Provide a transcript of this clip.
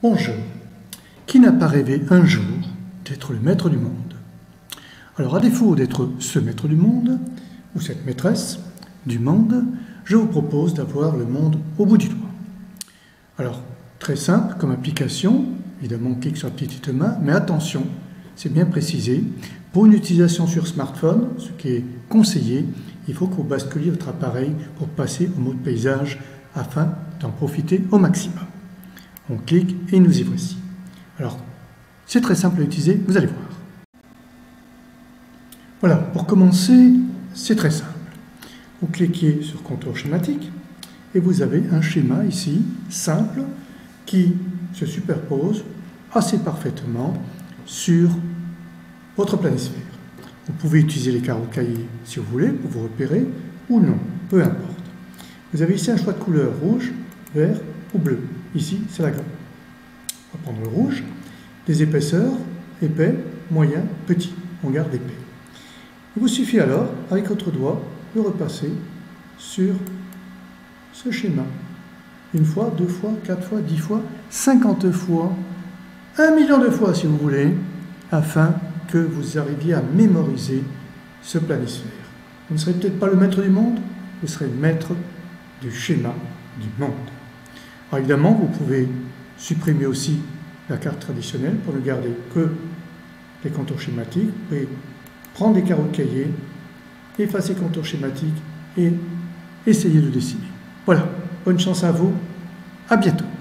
Bonjour. Qui n'a pas rêvé un jour d'être le maître du monde? Alors, à défaut d'être ce maître du monde, ou cette maîtresse du monde, je vous propose d'avoir le monde au bout du doigt. Alors, très simple comme application, évidemment on clique sur la petite main, mais attention, c'est bien précisé, pour une utilisation sur smartphone, ce qui est conseillé, il faut que vous basculiez votre appareil pour passer au mode paysage afin d'en profiter au maximum. On clique et nous y voici. Alors, c'est très simple à utiliser, vous allez voir. Voilà, pour commencer, c'est très simple. Vous cliquez sur contour schématique et vous avez un schéma ici, simple, qui se superpose assez parfaitement sur votre planisphère. Vous pouvez utiliser les carreaux cahiers si vous voulez pour vous repérer ou non, peu importe. Vous avez ici un choix de couleur rouge, vert ou bleu. Ici, c'est la gamme. On va prendre le rouge. Des épaisseurs, épais, moyen, petit. On garde épais. Il vous suffit alors, avec votre doigt, de repasser sur ce schéma. Une fois, deux fois, 4 fois, 10 fois, 50 fois, 1 million de fois si vous voulez, afin que vous arriviez à mémoriser ce planisphère. Vous ne serez peut-être pas le maître du monde, vous serez le maître du schéma du monde. Alors évidemment, vous pouvez supprimer aussi la carte traditionnelle pour ne garder que les contours schématiques. Vous pouvez prendre des carreaux de cahier, effacer les contours schématiques et essayer de dessiner. Voilà, bonne chance à vous, à bientôt.